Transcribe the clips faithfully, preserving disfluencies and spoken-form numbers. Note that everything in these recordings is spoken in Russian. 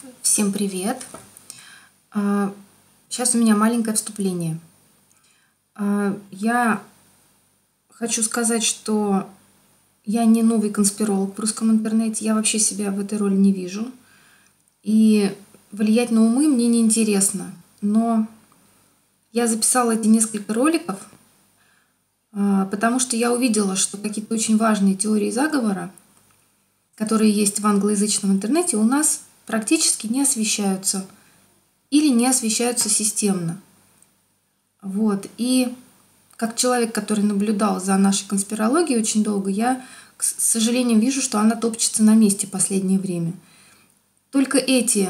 Всем привет! Сейчас у меня маленькое вступление. Я хочу сказать, что я не новый конспиролог в русском интернете, я вообще себя в этой роли не вижу. И влиять на умы мне не интересно. Но я записала эти несколько роликов, потому что я увидела, что какие-то очень важные теории заговора, которые есть в англоязычном интернете, у нас практически не освещаются или не освещаются системно. Вот. И как человек, который наблюдал за нашей конспирологией очень долго, я, к сожалению, вижу, что она топчется на месте в последнее время. Только эти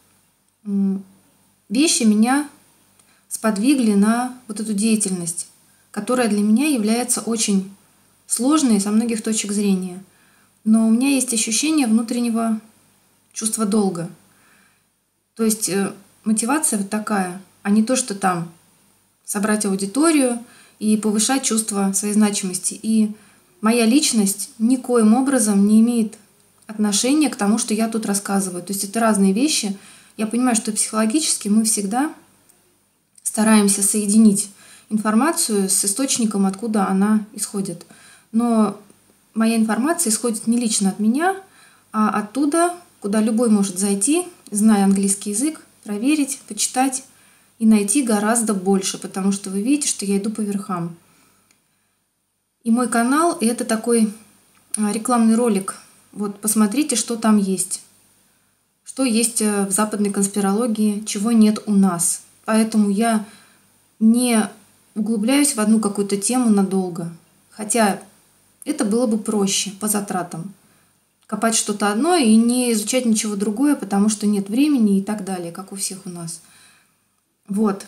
вещи меня сподвигли на вот эту деятельность, которая для меня является очень сложной со многих точек зрения. Но у меня есть ощущение внутреннего чувства долга. То есть э, мотивация вот такая, а не то, что там собрать аудиторию и повышать чувство своей значимости. И моя личность никоим образом не имеет отношения к тому, что я тут рассказываю. То есть это разные вещи. Я понимаю, что психологически мы всегда стараемся соединить информацию с источником, откуда она исходит. Но моя информация исходит не лично от меня, а оттуда, куда любой может зайти, зная английский язык, проверить, почитать и найти гораздо больше, потому что вы видите, что я иду по верхам. И мой канал – это такой рекламный ролик. Вот посмотрите, что там есть. Что есть в западной конспирологии, чего нет у нас. Поэтому я не углубляюсь в одну какую-то тему надолго. Хотя это было бы проще по затратам. Копать что-то одно и не изучать ничего другое, потому что нет времени и так далее, как у всех у нас. Вот.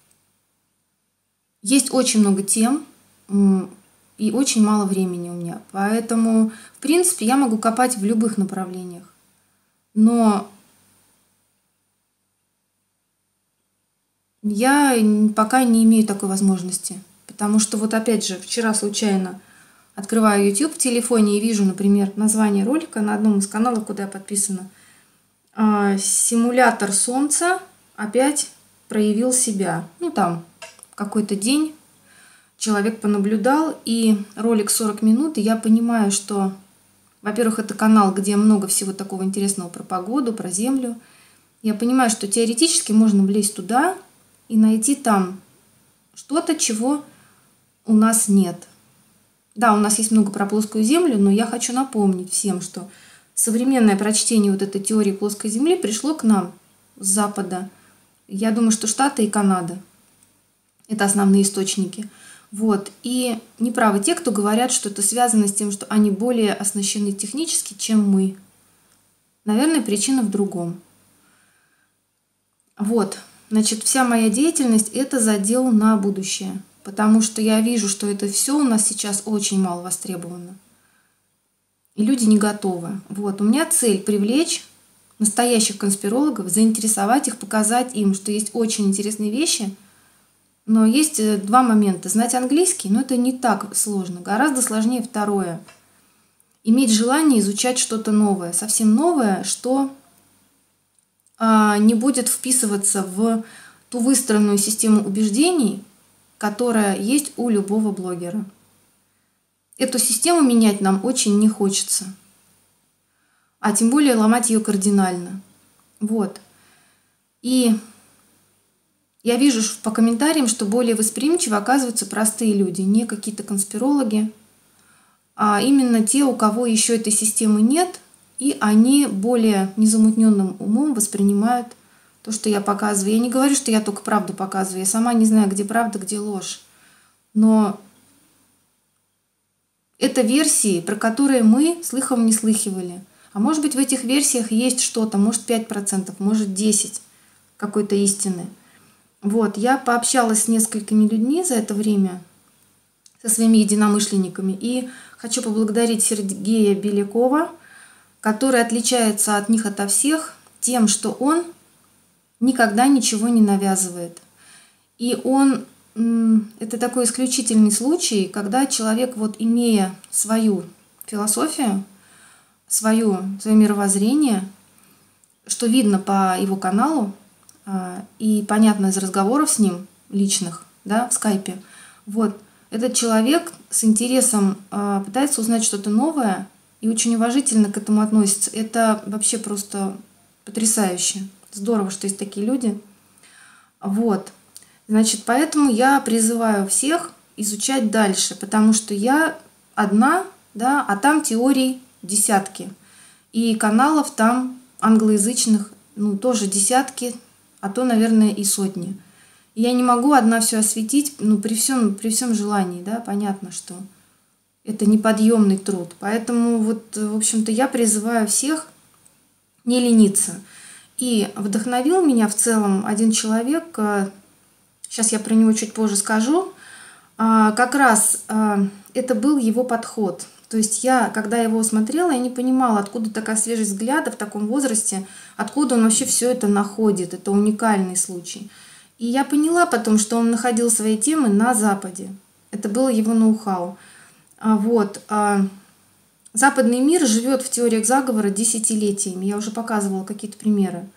Есть очень много тем и очень мало времени у меня. Поэтому, в принципе, я могу копать в любых направлениях. Но я пока не имею такой возможности. Потому что вот опять же, вчера случайно открываю YouTube в телефоне и вижу, например, название ролика на одном из каналов, куда я подписана. Симулятор Солнца опять проявил себя. Ну там какой-то день человек понаблюдал, и ролик сорок минут, и я понимаю, что, во-первых, это канал, где много всего такого интересного про погоду, про Землю. Я понимаю, что теоретически можно влезть туда и найти там что-то, чего у нас нет. Да, у нас есть много про плоскую Землю, но я хочу напомнить всем, что современное прочтение вот этой теории плоской Земли пришло к нам с Запада. Я думаю, что Штаты и Канада – это основные источники. Вот. И неправы те, кто говорят, что это связано с тем, что они более оснащены технически, чем мы. Наверное, причина в другом. Вот. Значит, вся моя деятельность – это задел на будущее. Потому что я вижу, что это все у нас сейчас очень мало востребовано. И люди не готовы. Вот. У меня цель привлечь настоящих конспирологов, заинтересовать их, показать им, что есть очень интересные вещи. Но есть два момента. Знать английский, но это не так сложно. Гораздо сложнее второе. Иметь желание изучать что-то новое. Совсем новое, что а, не будет вписываться в ту выстроенную систему убеждений, которая есть у любого блогера. Эту систему менять нам очень не хочется. А тем более ломать ее кардинально. Вот. И я вижу по комментариям, что более восприимчивы оказываются простые люди, не какие-то конспирологи, а именно те, у кого еще этой системы нет, и они более незамутненным умом воспринимают то, что я показываю. Я не говорю, что я только правду показываю. Я сама не знаю, где правда, где ложь. Но это версии, про которые мы слыхом не слыхивали. А может быть, в этих версиях есть что-то, может пять процентов, может десять процентов какой-то истины. Вот, я пообщалась с несколькими людьми за это время, со своими единомышленниками, и хочу поблагодарить Сергея Белякова, который отличается от них ото всех тем, что он никогда ничего не навязывает. И он, это такой исключительный случай, когда человек, вот имея свою философию, свое, свое мировоззрение, что видно по его каналу и понятно из разговоров с ним личных, да, в скайпе. Вот, этот человек с интересом пытается узнать что-то новое и очень уважительно к этому относится. Это вообще просто потрясающе. Здорово, что есть такие люди. Вот. Значит, поэтому я призываю всех изучать дальше, потому что я одна, да, а там теорий десятки. И каналов там англоязычных, ну, тоже десятки, а то, наверное, и сотни. И я не могу одна все осветить, ну, при всем, при всем желании, да, понятно, что это неподъемный труд. Поэтому вот, в общем-то, я призываю всех не лениться. И вдохновил меня в целом один человек, сейчас я про него чуть позже скажу, как раз это был его подход. То есть я, когда его смотрела, я не понимала, откуда такая свежесть взгляда в таком возрасте, откуда он вообще все это находит. Это уникальный случай. И я поняла потом, что он находил свои темы на Западе. Это было его ноу-хау. Вот. Западный мир живет в теориях заговора десятилетиями. Я уже показывала какие-то примеры.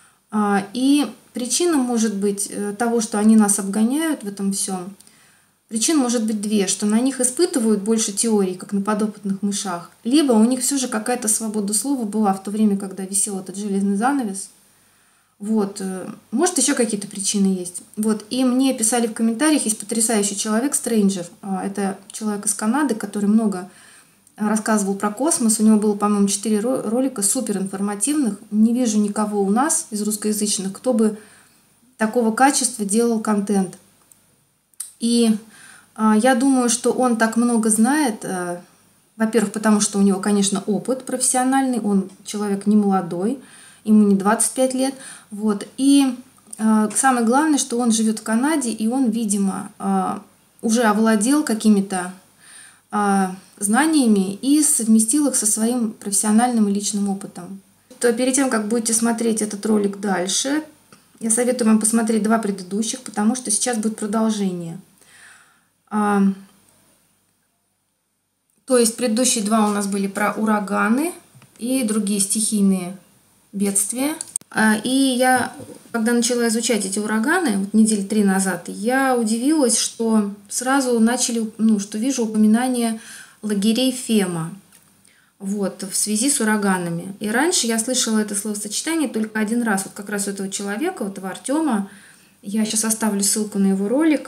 И причина может быть того, что они нас обгоняют в этом всем. Причин может быть две, что на них испытывают больше теорий, как на подопытных мышах, либо у них все же какая-то свобода слова была в то время, когда висел этот железный занавес. Вот. Может, еще какие-то причины есть. Вот. И мне писали в комментариях, есть потрясающий человек, Стрэнджер. Это человек из Канады, который много рассказывал про космос. У него было, по-моему, четыре ролика супер информативных. Не вижу никого у нас из русскоязычных, кто бы такого качества делал контент. И я думаю, что он так много знает, во-первых, потому что у него, конечно, опыт профессиональный, он человек не молодой, ему не двадцать пять лет. Вот. И самое главное, что он живет в Канаде, и он, видимо, уже овладел какими-то знаниями и совместил их со своим профессиональным и личным опытом. То перед тем, как будете смотреть этот ролик дальше, я советую вам посмотреть два предыдущих, потому что сейчас будет продолжение. То есть предыдущие два у нас были про ураганы и другие стихийные бедствия. И я, когда начала изучать эти ураганы, вот недели три назад, я удивилась, что сразу начали, ну, что вижу упоминание лагерей ФЕМА, вот, в связи с ураганами. И раньше я слышала это словосочетание только один раз, вот как раз у этого человека, у этого Артема. Я сейчас оставлю ссылку на его ролик.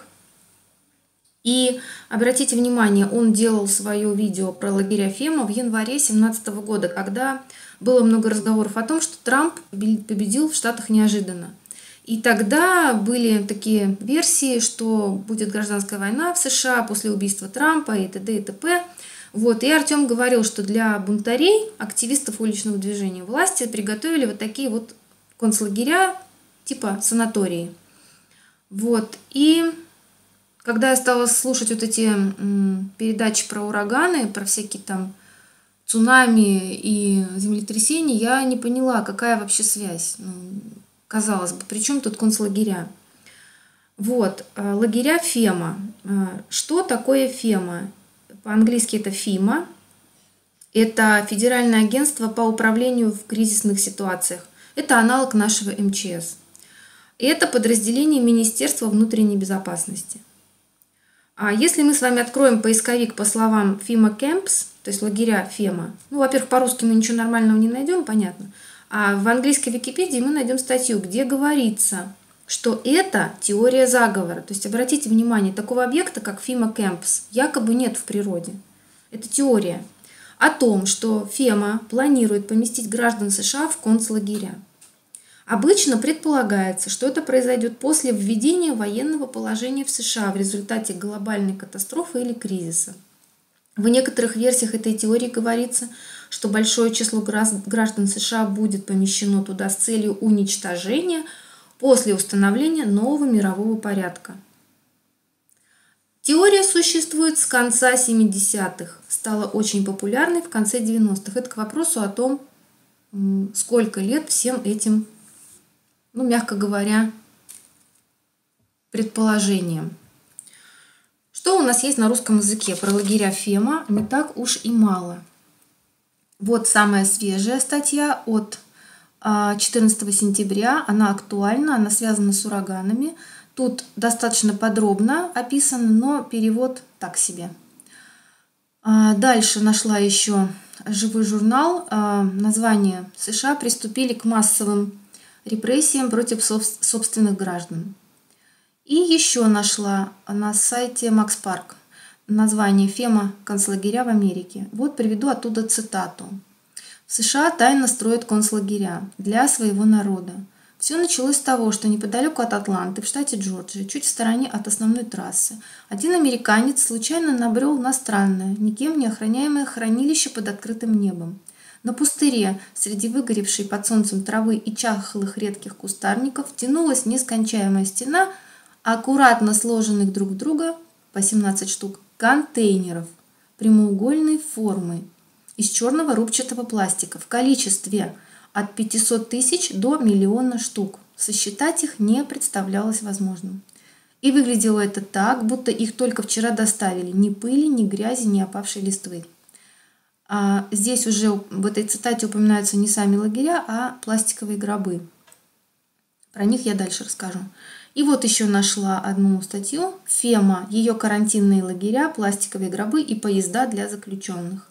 И обратите внимание, он делал свое видео про лагеря ФЕМА в январе две тысячи семнадцатого года, когда было много разговоров о том, что Трамп победил в Штатах неожиданно. И тогда были такие версии, что будет гражданская война в США после убийства Трампа и т.д. и т.п. Вот. И Артем говорил, что для бунтарей, активистов уличного движения, власти приготовили вот такие вот концлагеря, типа санатории. Вот. И когда я стала слушать вот эти м, передачи про ураганы, про всякие там цунами и землетрясения, я не поняла, какая вообще связь. Ну, казалось бы, при чем тут концлагеря? Вот, лагеря ФЕМА. Что такое ФЕМА? По-английски это ФИМА. Это Федеральное агентство по управлению в кризисных ситуациях. Это аналог нашего эм че эс. Это подразделение Министерства внутренней безопасности. А если мы с вами откроем поисковик по словам FEMA Camps, то есть лагеря ФЕМА, ну, во-первых, по-русски мы ничего нормального не найдем, понятно, а в английской Википедии мы найдем статью, где говорится, что это теория заговора. То есть, обратите внимание, такого объекта, как FEMA Camps, якобы нет в природе. Это теория о том, что ФЕМА планирует поместить граждан США в концлагеря. Обычно предполагается, что это произойдет после введения военного положения в США в результате глобальной катастрофы или кризиса. В некоторых версиях этой теории говорится, что большое число граждан США будет помещено туда с целью уничтожения после установления нового мирового порядка. Теория существует с конца семидесятых, стала очень популярной в конце девяностых. Это к вопросу о том, сколько лет всем этим, ну, мягко говоря, предположениям. Что у нас есть на русском языке про лагеря ФЕМА? Не так уж и мало. Вот самая свежая статья от четырнадцатого сентября. Она актуальна, она связана с ураганами. Тут достаточно подробно описано, но перевод так себе. Дальше нашла еще живой журнал. Название: США приступили к массовым репрессиям против собственных граждан. И еще нашла на сайте Макс Парк название «Фема. Концлагеря в Америке». Вот приведу оттуда цитату. В США тайно строят концлагеря для своего народа. Все началось с того, что неподалеку от Атланты, в штате Джорджия, чуть в стороне от основной трассы, один американец случайно набрел на странное, никем не охраняемое хранилище под открытым небом. На пустыре, среди выгоревшей под солнцем травы и чахлых редких кустарников, тянулась нескончаемая стена аккуратно сложенных друг в друга, по семнадцать штук, контейнеров прямоугольной формы из черного рубчатого пластика в количестве от пятисот тысяч до миллиона штук. Сосчитать их не представлялось возможным. И выглядело это так, будто их только вчера доставили. Ни пыли, ни грязи, ни опавшей листвы. А здесь уже в этой цитате упоминаются не сами лагеря, а пластиковые гробы. Про них я дальше расскажу. И вот еще нашла одну статью. «Фема. Ее карантинные лагеря, пластиковые гробы и поезда для заключенных».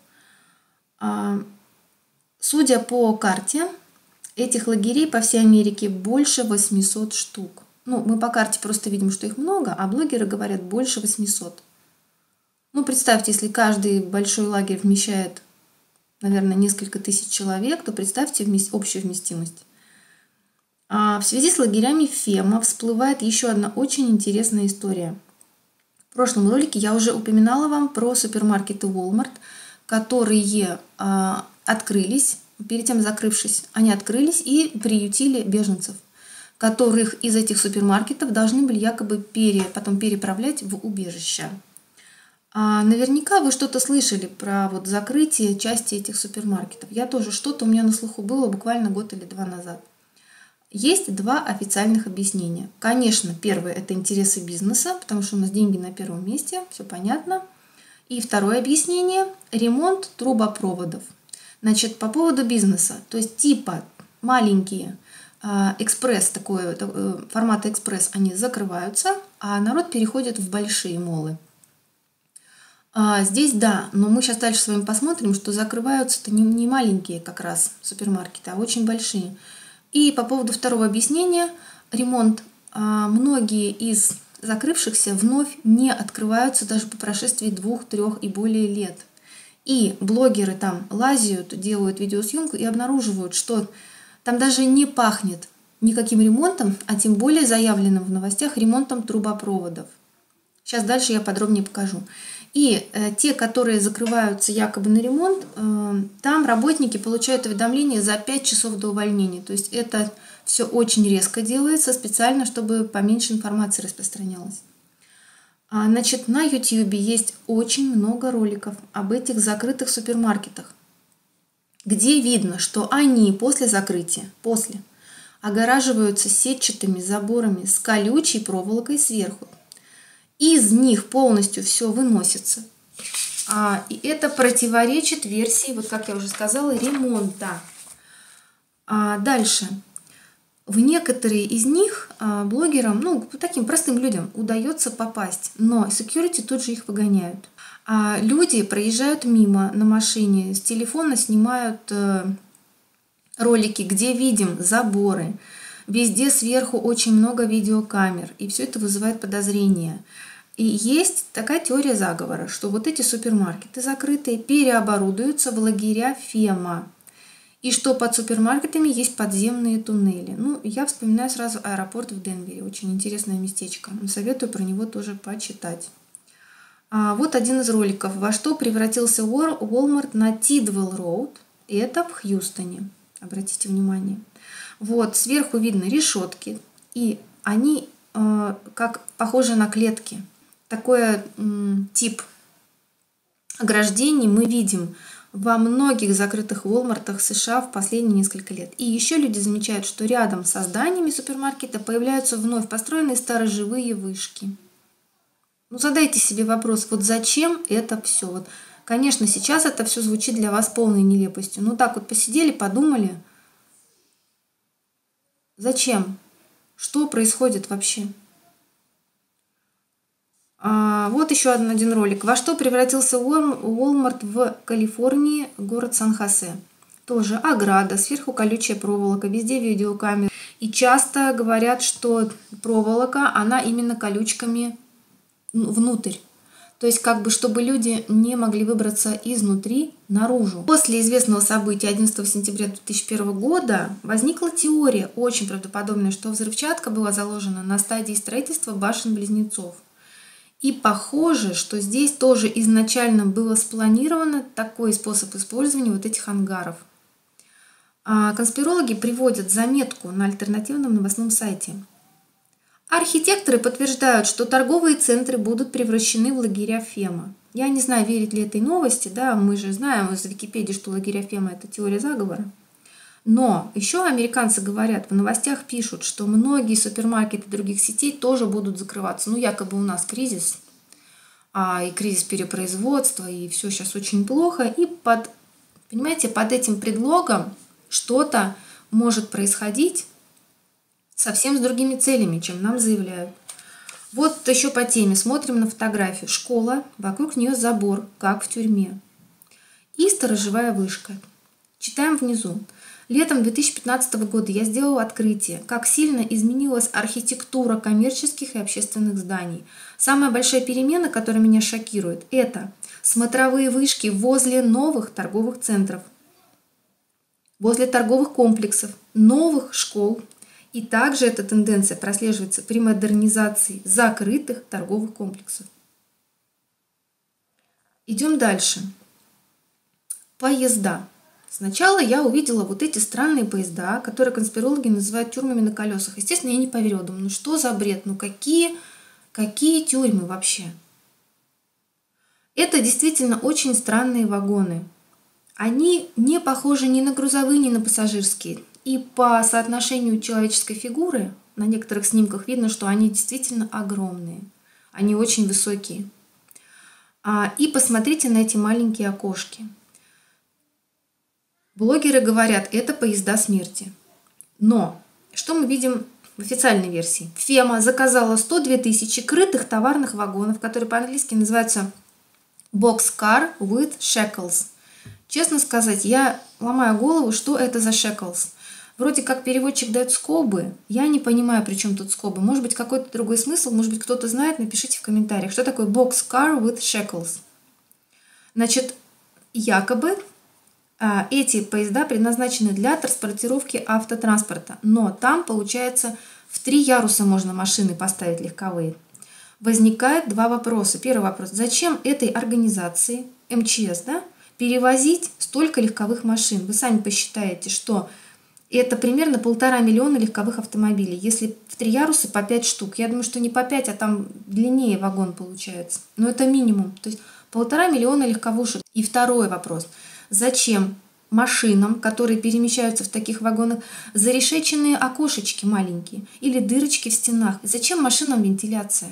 Судя по карте, этих лагерей по всей Америке больше восьмисот штук. Ну, мы по карте просто видим, что их много, а блогеры говорят больше восьмисот. Ну, представьте, если каждый большой лагерь вмещает, наверное, несколько тысяч человек, то представьте общую вместимость. А в связи с лагерями Фема всплывает еще одна очень интересная история. В прошлом ролике я уже упоминала вам про супермаркеты Walmart, которые а, открылись, перед тем закрывшись, они открылись и приютили беженцев, которых из этих супермаркетов должны были якобы пере, потом переправлять в убежища. А наверняка вы что-то слышали про вот закрытие части этих супермаркетов. Я тоже, что-то у меня на слуху было буквально год или два назад. Есть два официальных объяснения. Конечно, первое – это интересы бизнеса, потому что у нас деньги на первом месте, все понятно. И второе объяснение – ремонт трубопроводов. Значит, по поводу бизнеса, то есть типа маленькие э, экспресс, такой, э, формата экспресс, они закрываются, а народ переходит в большие молы. А здесь да, но мы сейчас дальше с вами посмотрим, что закрываются-то не, не маленькие как раз супермаркеты, а очень большие. И по поводу второго объяснения, ремонт, э, многие из закрывшихся вновь не открываются даже по прошествии двух, трех и более лет. И блогеры там лазят, делают видеосъемку и обнаруживают, что там даже не пахнет никаким ремонтом, а тем более заявленным в новостях ремонтом трубопроводов. Сейчас дальше я подробнее покажу. И э, те, которые закрываются якобы на ремонт, э, там работники получают уведомление за пять часов до увольнения. То есть это все очень резко делается, специально, чтобы поменьше информации распространялось. А, значит, на ютубе есть очень много роликов об этих закрытых супермаркетах, где видно, что они после закрытия, после, огораживаются сетчатыми заборами с колючей проволокой сверху. Из них полностью все выносится. А, и это противоречит версии, вот как я уже сказала, ремонта. А, дальше. В некоторые из них а, блогерам, ну, таким простым людям удается попасть, но security тут же их выгоняют. А люди проезжают мимо на машине, с телефона снимают э, ролики, где видим заборы. Везде сверху очень много видеокамер, и все это вызывает подозрения. И есть такая теория заговора, что вот эти супермаркеты закрытые переоборудуются в лагеря Фема. И что под супермаркетами есть подземные туннели. Ну, я вспоминаю сразу аэропорт в Денвере. Очень интересное местечко. Советую про него тоже почитать. А вот один из роликов. Во что превратился Walmart на Тидвелл Роуд. Это в Хьюстоне. Обратите внимание. Вот, сверху видно решетки. И они э, как похожи на клетки. Такой э, тип ограждений мы видим во многих закрытых Walmart'ах США в последние несколько лет. И еще люди замечают, что рядом со зданиями супермаркета появляются вновь построенные сторожевые вышки. Ну, задайте себе вопрос, вот зачем это все? Вот, конечно, сейчас это все звучит для вас полной нелепостью. Ну, так вот посидели, подумали. Зачем? Что происходит вообще? А, вот еще один, один ролик. Во что превратился Walmart в Калифорнии, город Сан-Хосе? Тоже ограда, сверху колючая проволока, везде видеокамеры. И часто говорят, что проволока, она именно колючками внутрь. То есть, как бы, чтобы люди не могли выбраться изнутри наружу. После известного события одиннадцатого сентября две тысячи первого года возникла теория, очень правдоподобная, что взрывчатка была заложена на стадии строительства башен-близнецов. И похоже, что здесь тоже изначально было спланировано такой способ использования вот этих ангаров. А конспирологи приводят заметку на альтернативном новостном сайте. Архитекторы подтверждают, что торговые центры будут превращены в лагеря Фема. Я не знаю, верить ли этой новости, да, мы же знаем из Википедии, что лагеря Фема – это теория заговора. Но еще американцы говорят, в новостях пишут, что многие супермаркеты других сетей тоже будут закрываться. Ну, якобы у нас кризис, а, и кризис перепроизводства, и все сейчас очень плохо. И под, понимаете, под этим предлогом что-то может происходить совсем с другими целями, чем нам заявляют. Вот еще по теме. Смотрим на фотографию. Школа, вокруг нее забор, как в тюрьме. И сторожевая вышка. Читаем внизу. Летом две тысячи пятнадцатого года я сделала открытие, как сильно изменилась архитектура коммерческих и общественных зданий. Самая большая перемена, которая меня шокирует, это смотровые вышки возле новых торговых центров, возле торговых комплексов, новых школ. И также эта тенденция прослеживается при модернизации закрытых торговых комплексов. Идем дальше. Поезда. Сначала я увидела вот эти странные поезда, которые конспирологи называют тюрьмами на колесах. Естественно, я не поверила, думаю, ну что за бред, ну какие, какие тюрьмы вообще? Это действительно очень странные вагоны. Они не похожи ни на грузовые, ни на пассажирские. И по соотношению человеческой фигуры на некоторых снимках видно, что они действительно огромные. Они очень высокие. И посмотрите на эти маленькие окошки. Блогеры говорят, это поезда смерти. Но что мы видим в официальной версии? Фема заказала сто две тысячи крытых товарных вагонов, которые по-английски называются Boxcar with Shackles. Честно сказать, я ломаю голову, что это за shackles. Вроде как переводчик дает скобы, я не понимаю, при чем тут скобы. Может быть, какой-то другой смысл, может быть, кто-то знает, напишите в комментариях, что такое Boxcar with Shackles. Значит, якобы эти поезда предназначены для транспортировки автотранспорта, но там, получается, в три яруса можно машины поставить легковые. Возникает два вопроса. Первый вопрос. Зачем этой организации, эм че эс, да, перевозить столько легковых машин? Вы сами посчитаете, что это примерно полтора миллиона легковых автомобилей. Если в три яруса по пять штук. Я думаю, что не по пять, а там длиннее вагон получается. Но это минимум. То есть полтора миллиона легковушек. И второй вопрос. Зачем машинам, которые перемещаются в таких вагонах, зарешеченные окошечки маленькие или дырочки в стенах? Зачем машинам вентиляция?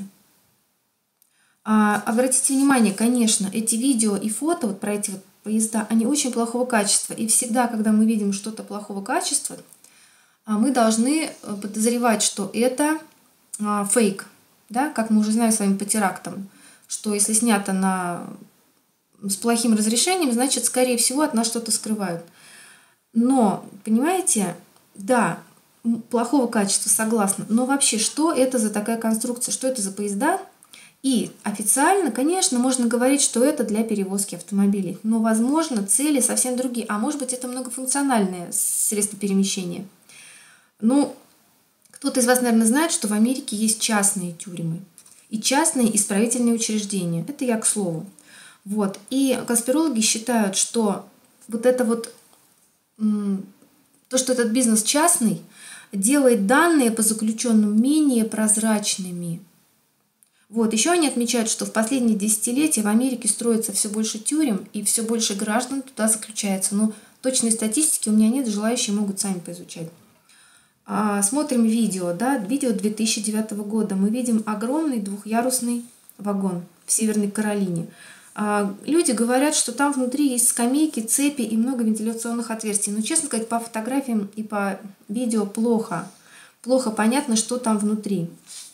А, обратите внимание, конечно, эти видео и фото вот про эти вот поезда, они очень плохого качества. И всегда, когда мы видим что-то плохого качества, мы должны подозревать, что это фейк. Да? Как мы уже знаем с вами по терактам, что если снято на... с плохим разрешением, значит, скорее всего, от нас что-то скрывают. Но, понимаете, да, плохого качества, согласна. Но вообще, что это за такая конструкция? Что это за поезда? И официально, конечно, можно говорить, что это для перевозки автомобилей. Но, возможно, цели совсем другие. А может быть, это многофункциональное средство перемещения. Ну, кто-то из вас, наверное, знает, что в Америке есть частные тюрьмы. И частные исправительные учреждения. Это я к слову. Вот. И конспирологи считают, что вот это вот, то, что этот бизнес частный, делает данные по заключенным менее прозрачными. Вот. Еще они отмечают, что в последние десятилетия в Америке строится все больше тюрем, и все больше граждан туда заключается. Но точной статистики у меня нет, желающие могут сами поизучать. А, смотрим видео, да, видео две тысячи девятого года. Мы видим огромный двухъярусный вагон в Северной Каролине. Люди говорят, что там внутри есть скамейки, цепи и много вентиляционных отверстий. Но, честно сказать, по фотографиям и по видео плохо плохо понятно, что там внутри.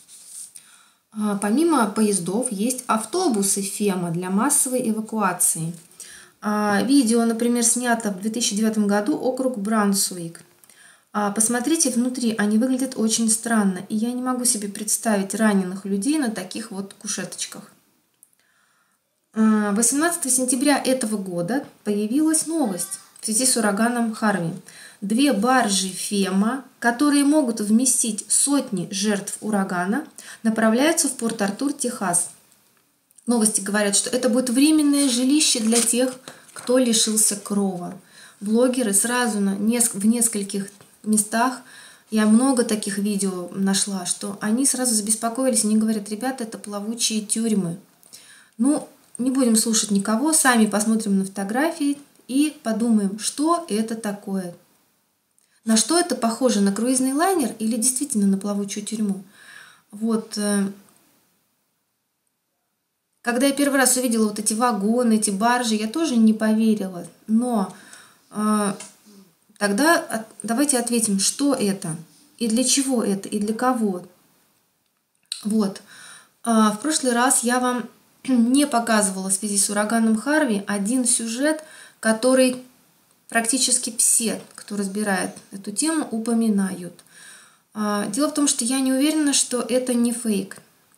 Помимо поездов есть автобусы ФЕМА для массовой эвакуации. Видео, например, снято в две тысячи девятом году, округ Брансуик. Посмотрите внутри, они выглядят очень странно, и я не могу себе представить раненых людей на таких вот кушеточках. восемнадцатого сентября этого года появилась новость в связи с ураганом Харви. Две баржи ФЕМА, которые могут вместить сотни жертв урагана, направляются в Порт-Артур, Техас. Новости говорят, что это будет временное жилище для тех, кто лишился крова. Блогеры сразу на неск- в нескольких местах, я много таких видео нашла, что они сразу забеспокоились, они говорят: ребята, это плавучие тюрьмы. Ну, не будем слушать никого, сами посмотрим на фотографии и подумаем, что это такое. На что это похоже, на круизный лайнер или действительно на плавучую тюрьму? Вот. Когда я первый раз увидела вот эти вагоны, эти баржи, я тоже не поверила. Но э, тогда от, давайте ответим, что это, и для чего это, и для кого. Вот. Э, в прошлый раз я вам не показывала в связи с ураганом Харви один сюжет, который практически все, кто разбирает эту тему, упоминают. Дело в том, что я не уверена, что это не фейк.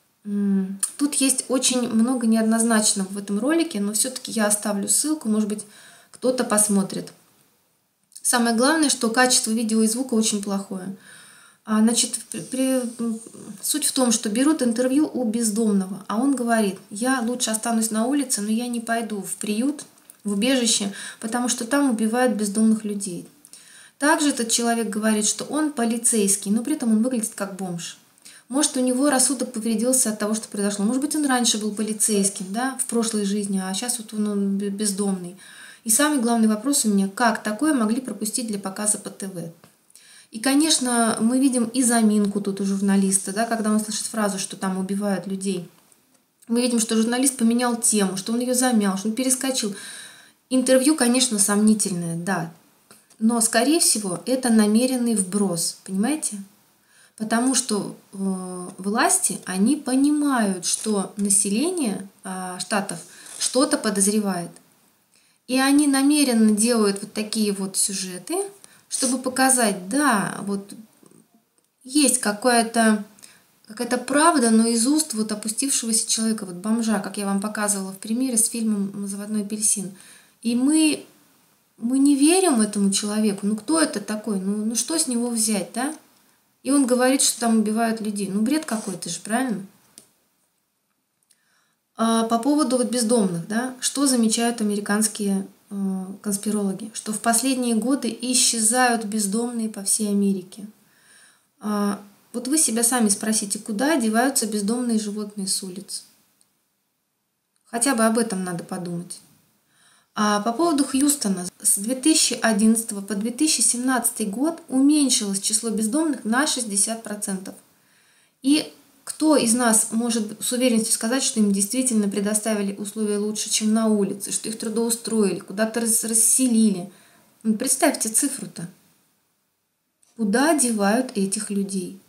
Тут есть очень много неоднозначного в этом ролике, но все-таки я оставлю ссылку, может быть, кто-то посмотрит. Самое главное, что качество видео и звука очень плохое. Значит, при... суть в том, что берут интервью у бездомного, а он говорит: я лучше останусь на улице, но я не пойду в приют, в убежище, потому что там убивают бездомных людей. Также этот человек говорит, что он полицейский, но при этом он выглядит как бомж. Может, у него рассудок повредился от того, что произошло. Может быть, он раньше был полицейским, да, в прошлой жизни, а сейчас вот он, он бездомный. И самый главный вопрос у меня: как такое могли пропустить для показа по ТВ? И, конечно, мы видим и заминку тут у журналиста, да, когда он слышит фразу, что там убивают людей. Мы видим, что журналист поменял тему, что он ее замял, что он перескочил. Интервью, конечно, сомнительное, да, но, скорее всего, это намеренный вброс, понимаете? Потому что э, власти, они понимают, что население э, штатов что-то подозревает. И они намеренно делают вот такие вот сюжеты, чтобы показать, да, вот есть какая-то какая-то правда, но из уст вот опустившегося человека, вот бомжа, как я вам показывала в примере с фильмом «Заводной апельсин». И мы, мы не верим этому человеку. Ну кто это такой? Ну, ну что с него взять, да? И он говорит, что там убивают людей. Ну бред какой-то же, правильно? А по поводу вот бездомных, да, что замечают американские э, конспирологи? Что в последние годы исчезают бездомные по всей Америке. А, вот вы себя сами спросите, куда деваются бездомные животные с улиц? Хотя бы об этом надо подумать. А по поводу Хьюстона, с две тысячи одиннадцатого по две тысячи семнадцатый год уменьшилось число бездомных на шестьдесят процентов. И кто из нас может с уверенностью сказать, что им действительно предоставили условия лучше, чем на улице, что их трудоустроили, куда-то расселили? Ну, представьте цифру-то. Куда девают этих людей?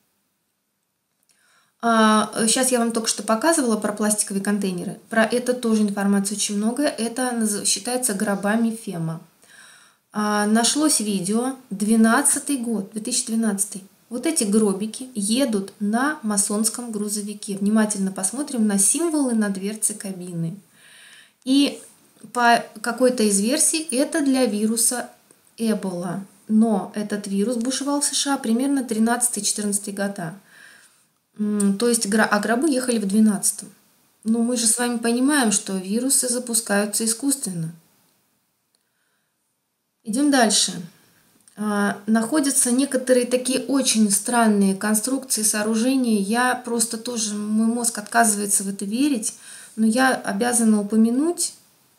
Сейчас я вам только что показывала про пластиковые контейнеры. Про это тоже информации очень много. Это считается гробами ФЕМА. Нашлось видео, двенадцатый год, две тысячи двенадцатый. Вот эти гробики едут на масонском грузовике. Внимательно посмотрим на символы на дверце кабины. И по какой-то из версий это для вируса Эбола. Но этот вирус бушевал в США примерно тринадцатый-четырнадцатый года. То есть, а гробы ехали в двенадцатом. Но мы же с вами понимаем, что вирусы запускаются искусственно. Идем дальше. Находятся некоторые такие очень странные конструкции, сооружения. Я просто тоже, мой мозг отказывается в это верить, но я обязана упомянуть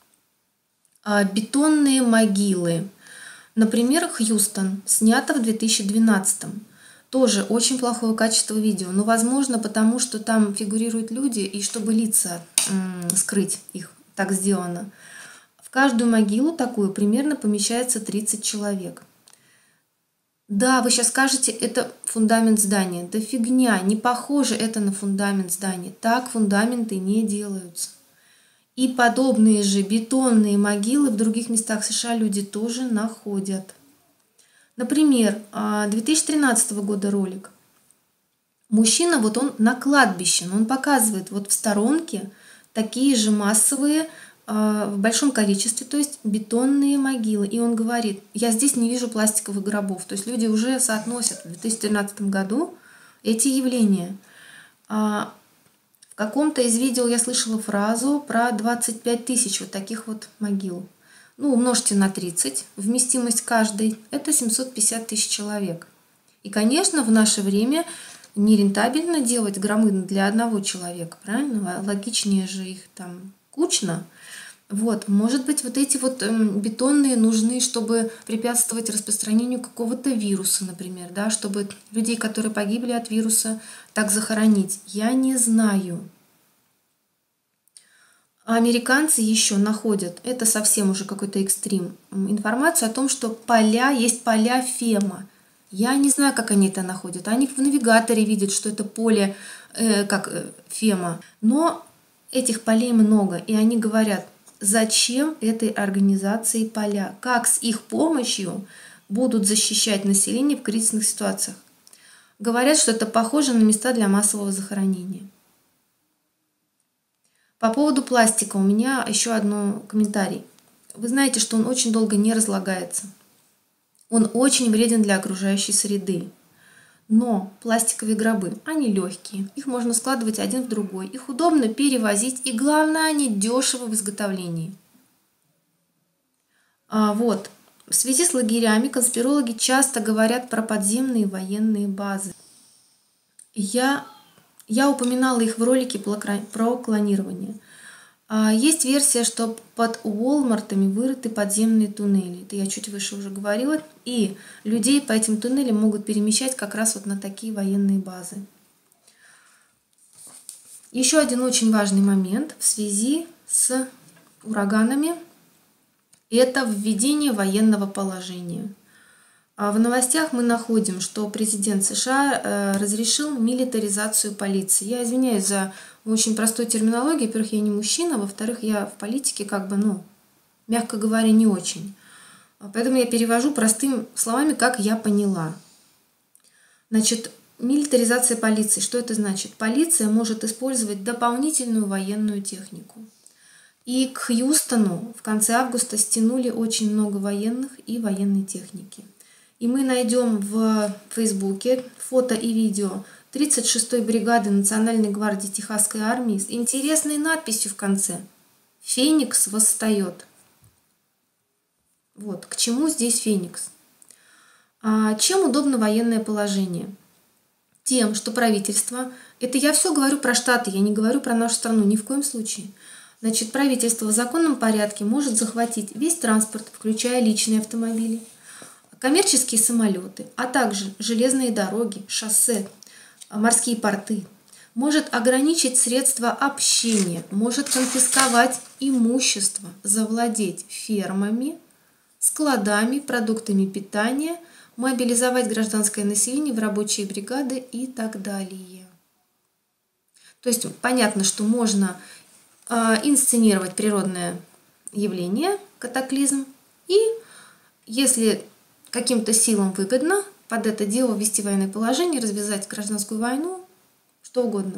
бетонные могилы. Например, Хьюстон, снято в две тысячи двенадцатом. Тоже очень плохого качества видео, но возможно потому, что там фигурируют люди, и чтобы лица м, скрыть их, так сделано. В каждую могилу такую примерно помещается тридцать человек. Да, вы сейчас скажете, это фундамент здания. Да фигня, не похоже это на фундамент здания. Так фундаменты не делаются. И подобные же бетонные могилы в других местах США люди тоже находят. Например, две тысячи тринадцатого года ролик. Мужчина, вот он на кладбище, но он показывает вот в сторонке такие же массовые, в большом количестве, то есть бетонные могилы. И он говорит, я здесь не вижу пластиковых гробов. То есть люди уже соотносят в две тысячи тринадцатом году эти явления. В каком-то из видео я слышала фразу про двадцать пять тысяч вот таких вот могил. Ну, умножьте на тридцать, вместимость каждой, это семьсот пятьдесят тысяч человек. И, конечно, в наше время нерентабельно делать громы для одного человека, правильно? Логичнее же их там кучно. Вот, может быть, вот эти вот эм, бетонные нужны, чтобы препятствовать распространению какого-то вируса, например, да, чтобы людей, которые погибли от вируса, так захоронить. Я не знаю. А американцы еще находят, это совсем уже какой-то экстрим, информацию о том, что поля, есть поля Фема. Я не знаю, как они это находят. Они в навигаторе видят, что это поле, э, как э, Фема. Но этих полей много, и они говорят, зачем этой организации поля, как с их помощью будут защищать население в кризисных ситуациях. Говорят, что это похоже на места для массового захоронения. По поводу пластика у меня еще один комментарий. Вы знаете, что он очень долго не разлагается. Он очень вреден для окружающей среды. Но пластиковые гробы, они легкие, их можно складывать один в другой, их удобно перевозить, и главное, они дешевы в изготовлении. А вот, в связи с лагерями конспирологи часто говорят про подземные военные базы. Я, я упоминала их в ролике про клонирование. Есть версия, что под Уолмартами вырыты подземные туннели. Это я чуть выше уже говорила. И людей по этим туннелям могут перемещать как раз вот на такие военные базы. Еще один очень важный момент в связи с ураганами – это введение военного положения. В новостях мы находим, что президент США разрешил милитаризацию полиции. Я извиняюсь за очень простой терминологией. Во-первых, я не мужчина, во-вторых, я в политике как бы, ну, мягко говоря, не очень. Поэтому я перевожу простыми словами, как я поняла. Значит, милитаризация полиции. Что это значит? Полиция может использовать дополнительную военную технику. И к Хьюстону в конце августа стянули очень много военных и военной техники. И мы найдем в Фейсбуке фото и видео тридцать шестой бригады Национальной гвардии Техасской армии с интересной надписью в конце «Феникс восстает». Вот, к чему здесь Феникс? А чем удобно военное положение? Тем, что правительство, это я все говорю про Штаты, я не говорю про нашу страну, ни в коем случае. Значит, правительство в законном порядке может захватить весь транспорт, включая личные автомобили, коммерческие самолеты, а также железные дороги, шоссе, морские порты, может ограничить средства общения, может конфисковать имущество, завладеть фермами, складами, продуктами питания, мобилизовать гражданское население в рабочие бригады и так далее. То есть понятно, что можно э, инсценировать природное явление, катаклизм, и если каким-то силам выгодно под это дело ввести военное положение, развязать гражданскую войну, что угодно.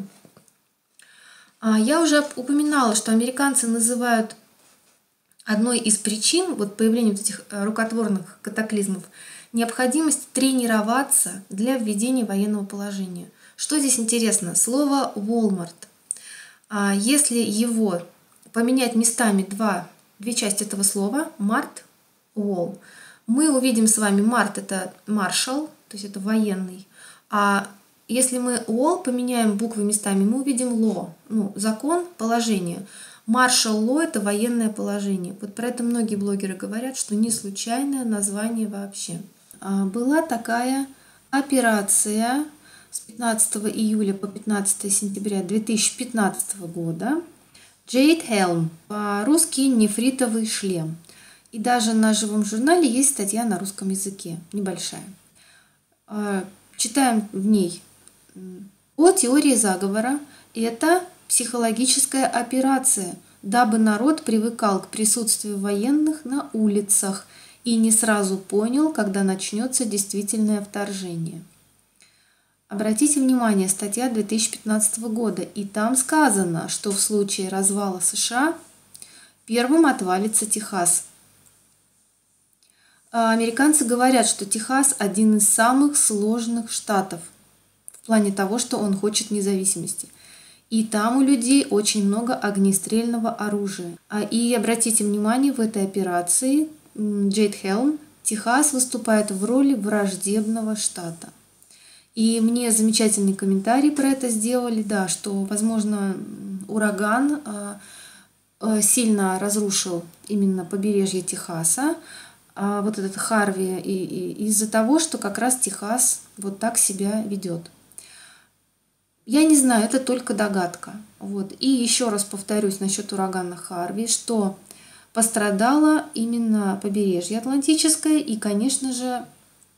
Я уже упоминала, что американцы называют одной из причин вот появления вот этих рукотворных катаклизмов необходимость тренироваться для введения военного положения. Что здесь интересно? Слово Walmart. Если его поменять местами два, две части этого слова, Март, Wall, мы увидим с вами Март – это маршал, то есть это военный. А если мы Wall поменяем буквы местами, мы увидим Law, ну, закон, положение. Martial Law – это военное положение. Вот про это многие блогеры говорят, что не случайное название вообще. Была такая операция с пятнадцатого июля по пятнадцатое сентября две тысячи пятнадцатого года. Jade Helm, по-русски нефритовый шлем. И даже на живом журнале есть статья на русском языке, небольшая. Читаем в ней о теории заговора. Это психологическая операция, дабы народ привыкал к присутствию военных на улицах и не сразу понял, когда начнется действительное вторжение. Обратите внимание, статья две тысячи пятнадцатого года, и там сказано, что в случае развала США первым отвалится Техас. Американцы говорят, что Техас один из самых сложных штатов в плане того, что он хочет независимости. И там у людей очень много огнестрельного оружия. И обратите внимание, в этой операции Джейд Хелм Техас выступает в роли враждебного штата. И мне замечательный комментарий про это сделали, да, что, возможно, ураган сильно разрушил именно побережье Техаса, вот этот Харви, и, и, из-за того, что как раз Техас вот так себя ведет. Я не знаю, это только догадка. Вот. И еще раз повторюсь насчет урагана Харви, что пострадало именно побережье Атлантическое, и, конечно же,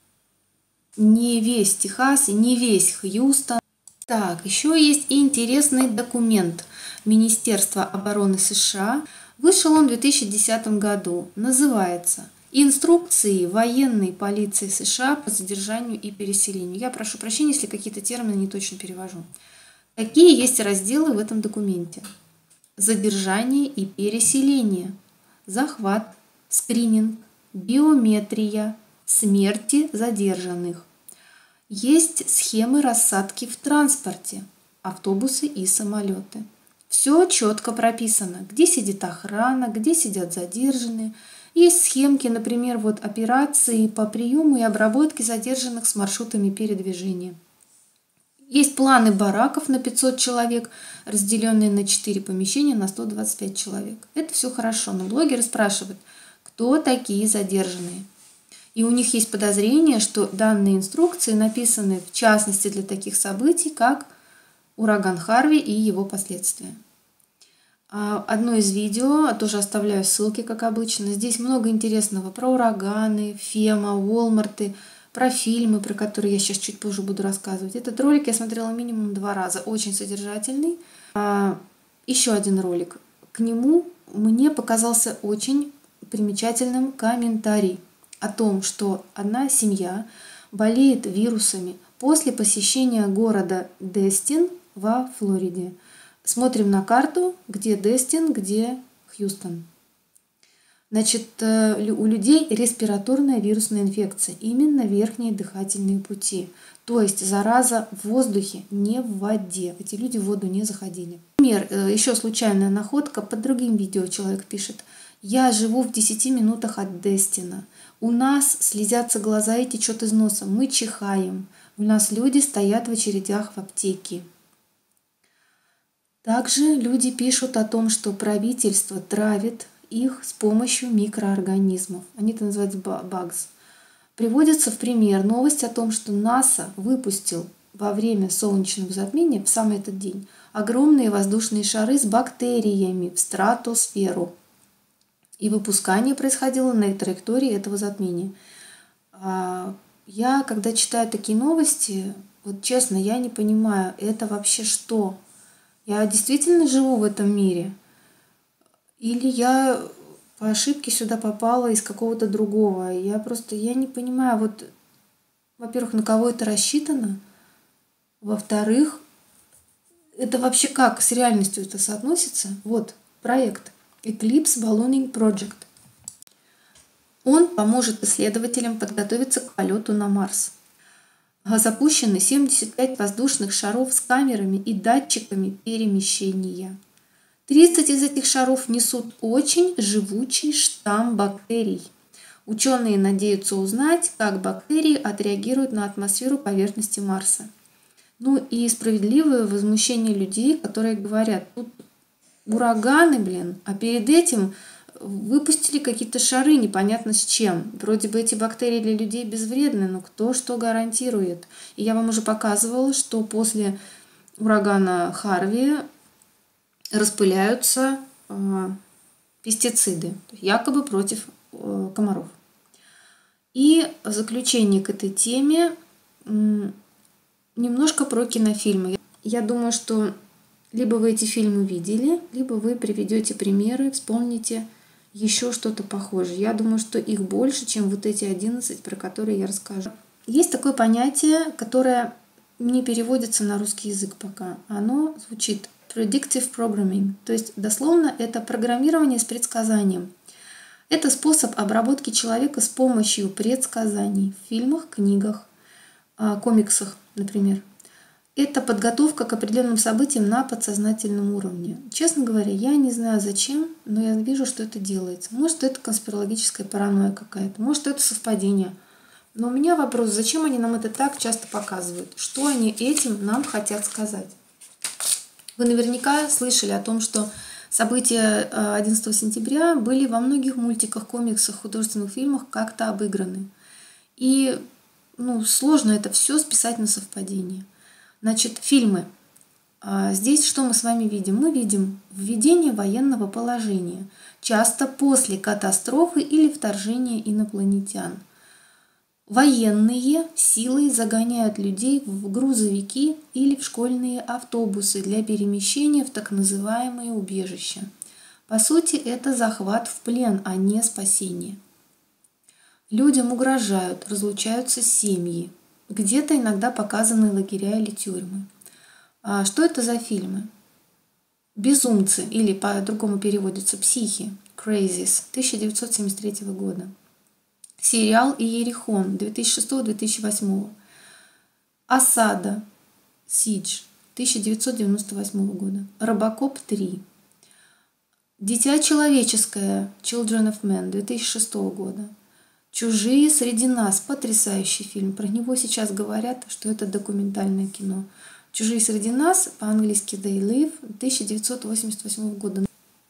не весь Техас, не весь Хьюстон. Так, еще есть интересный документ Министерства обороны США. Вышел он в две тысячи десятом году. Называется «Инструкции военной полиции США по задержанию и переселению». Я прошу прощения, если какие-то термины не точно перевожу. Какие есть разделы в этом документе? Задержание и переселение, захват, скрининг, биометрия, смерти задержанных. Есть схемы рассадки в транспорте, автобусы и самолеты. Все четко прописано, где сидит охрана, где сидят задержанные. Есть схемки, например, вот операции по приему и обработке задержанных с маршрутами передвижения. Есть планы бараков на пятьсот человек, разделенные на четыре помещения на сто двадцать пять человек. Это все хорошо, но блогеры спрашивают, кто такие задержанные. И у них есть подозрение, что данные инструкции написаны в частности для таких событий, как ураган Харви и его последствия. Одно из видео, тоже оставляю ссылки, как обычно. Здесь много интересного про ураганы, Фема, Уолмарты, про фильмы, про которые я сейчас чуть позже буду рассказывать. Этот ролик я смотрела минимум два раза, очень содержательный. Еще один ролик. К нему мне показался очень примечательным комментарий о том, что одна семья болеет вирусами после посещения города Дестин во Флориде. Смотрим на карту, где Дестин, где Хьюстон. Значит, у людей респираторная вирусная инфекция, именно верхние дыхательные пути. То есть зараза в воздухе, не в воде. Эти люди в воду не заходили. Например, еще случайная находка. Под другим видео человек пишет: «Я живу в десяти минутах от Дестина. У нас слезятся глаза и течет из носа. Мы чихаем. У нас люди стоят в очередях в аптеке». Также люди пишут о том, что правительство травит их с помощью микроорганизмов. Они это называют bugs. Приводится в пример новость о том, что НАСА выпустил во время солнечного затмения, в самый этот день, огромные воздушные шары с бактериями в стратосферу. И выпускание происходило на траектории этого затмения. Я, когда читаю такие новости, вот честно, я не понимаю, это вообще что? Я действительно живу в этом мире? Или я по ошибке сюда попала из какого-то другого? Я просто, я не понимаю, вот, во-первых, на кого это рассчитано? Во-вторых, это вообще как с реальностью это соотносится? Вот, проект Eclipse Ballooning Project. Он поможет исследователям подготовиться к полету на Марс. Запущены семьдесят пять воздушных шаров с камерами и датчиками перемещения. тридцать из этих шаров несут очень живучий штамм бактерий. Ученые надеются узнать, как бактерии отреагируют на атмосферу поверхности Марса. Ну и справедливое возмущение людей, которые говорят: тут ураганы, блин, а перед этим выпустили какие-то шары непонятно с чем. Вроде бы эти бактерии для людей безвредны, но кто что гарантирует? И я вам уже показывала, что после урагана Харви распыляются э, пестициды, якобы против э, комаров. И в заключение к этой теме немножко про кинофильмы. Я думаю, что либо вы эти фильмы видели, либо вы приведете примеры, вспомните еще что-то похожее. Я думаю, что их больше, чем вот эти одиннадцать, про которые я расскажу. Есть такое понятие, которое не переводится на русский язык пока. Оно звучит predictive programming, то есть дословно это программирование с предсказанием. Это способ обработки человека с помощью предсказаний в фильмах, книгах, комиксах, например. Это подготовка к определенным событиям на подсознательном уровне. Честно говоря, я не знаю зачем, но я вижу, что это делается. Может, это конспирологическая паранойя какая-то, может, это совпадение. Но у меня вопрос, зачем они нам это так часто показывают? Что они этим нам хотят сказать? Вы наверняка слышали о том, что события одиннадцатого сентября были во многих мультиках, комиксах, художественных фильмах как-то обыграны. И ну, сложно это все списать на совпадение. Значит, фильмы. Здесь что мы с вами видим? Мы видим введение военного положения, часто после катастрофы или вторжения инопланетян. Военные силой загоняют людей в грузовики или в школьные автобусы для перемещения в так называемые убежища. По сути, это захват в плен, а не спасение. Людям угрожают, разлучаются семьи. Где-то иногда показаны лагеря или тюрьмы. А что это за фильмы? «Безумцы» или по-другому переводится «Психи» Crazies тысяча девятьсот семьдесят третьего года. Сериал «Иерихон» две тысячи шестого — две тысячи восьмого. «Осада» Siege тысяча девятьсот девяносто восьмого года. «Робокоп три». «Дитя человеческое» Children of Men две тысячи шестого года. «Чужие среди нас» – потрясающий фильм. Про него сейчас говорят, что это документальное кино. «Чужие среди нас» по-английски «They Live» тысяча девятьсот восемьдесят восьмого года.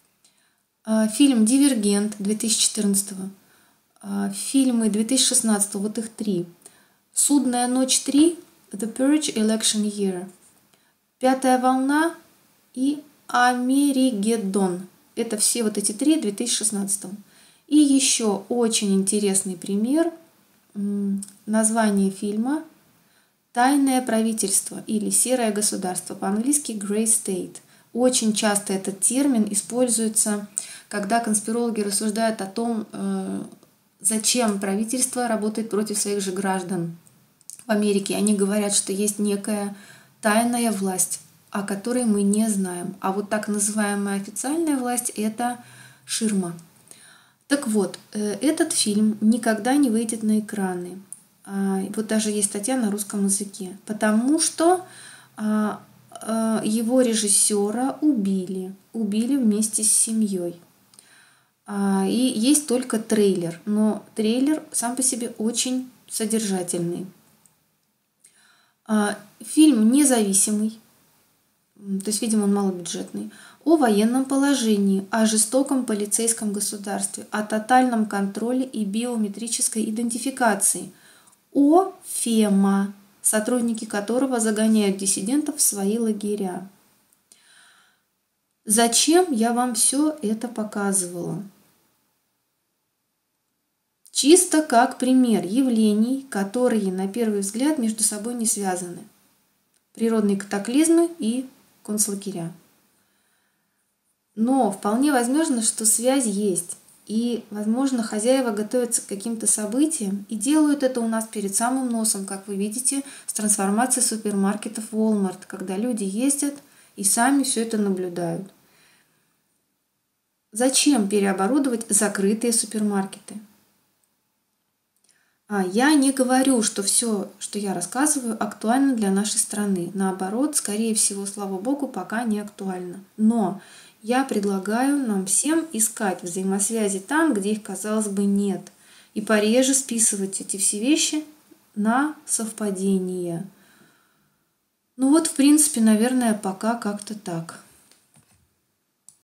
Фильм «Дивергент» две тысячи четырнадцатого. Фильмы две тысячи шестнадцатого, вот их три. «Судная ночь три», «The Purge Election Year», «Пятая волна» и «Америгеддон». Это все вот эти три в две тысячи шестнадцатом. И еще очень интересный пример, название фильма «Тайное правительство» или «Серое государство», по-английски «Grey State». Очень часто этот термин используется, когда конспирологи рассуждают о том, зачем правительство работает против своих же граждан. В Америке они говорят, что есть некая тайная власть, о которой мы не знаем. А вот так называемая официальная власть – это ширма. Так вот, этот фильм никогда не выйдет на экраны. Вот даже есть статья на русском языке. Потому что его режиссера убили. Убили вместе с семьей. И есть только трейлер. Но трейлер сам по себе очень содержательный. Фильм независимый. То есть, видимо, он малобюджетный. О военном положении, о жестоком полицейском государстве, о тотальном контроле и биометрической идентификации, о ФЕМА, сотрудники которого загоняют диссидентов в свои лагеря. Зачем я вам все это показывала? Чисто как пример явлений, которые на первый взгляд между собой не связаны. Природные катаклизмы и концлагеря. Но вполне возможно, что связь есть. И, возможно, хозяева готовятся к каким-то событиям и делают это у нас перед самым носом, как вы видите, с трансформацией супермаркетов Walmart, когда люди ездят и сами все это наблюдают. Зачем переоборудовать закрытые супермаркеты? А я не говорю, что все, что я рассказываю, актуально для нашей страны. Наоборот, скорее всего, слава богу, пока не актуально. Но я предлагаю нам всем искать взаимосвязи там, где их, казалось бы, нет. И пореже списывать эти все вещи на совпадения. Ну вот, в принципе, наверное, пока как-то так.